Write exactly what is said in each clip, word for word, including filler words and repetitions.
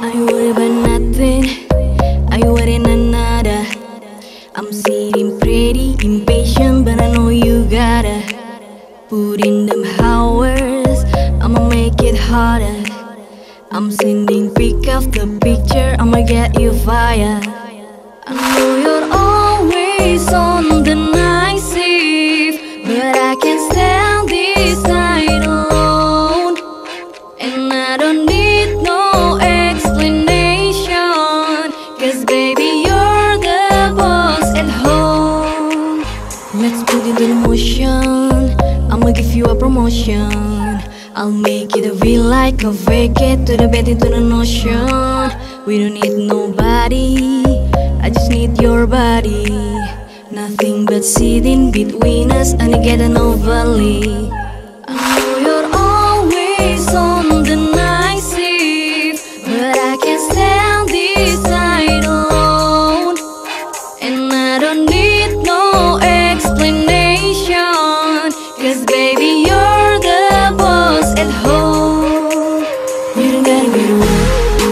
you worry about nothing? Are you worrying another? I'm sitting pretty impatient, but I know you gotta put in them hours. I'ma make it harder. I'm sending pic of the picture, I'ma get you fired. I know you're always on the night shift, but I can't stand this night alone. And I don't need no explanation, cause baby you're the boss at home. Let's put it in motion, I'ma give you a promotion. I'll make it feel like a vacate to the bed into the ocean. We don't need nobody, I just need your body. Nothing but sitting between us and getting overly. I know you're always on the night shift, but I can't stand this night alone. And I don't need no explanation, cause baby you're the boss at home. You don't gotta be the one,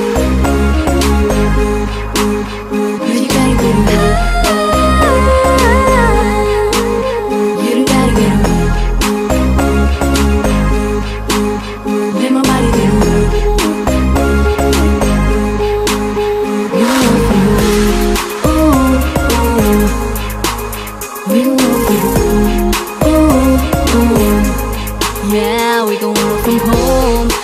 but you gotta be the one. You don't gotta get away. Let my body get away. You don't know for you. Oh, oh. We don't know for you. Oh, oh. Yeah, we gon' work from home.